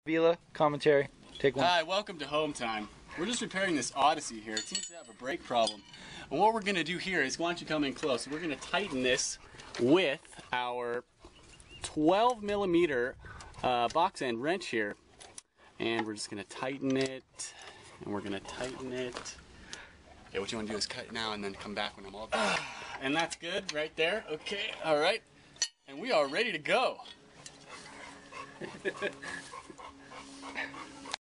Vila, commentary, take one. Hi, welcome to Home Time. We're just repairing this Odyssey here. It seems to have a brake problem. And what we're going to do here is, why don't you come in close, we're going to tighten this with our 12 millimeter box end wrench here. And we're just going to tighten it, and we're going to tighten it. Okay, what you want to do is cut it now and then come back when I'm all done. And that's good right there. Okay, all right. And we are ready to go.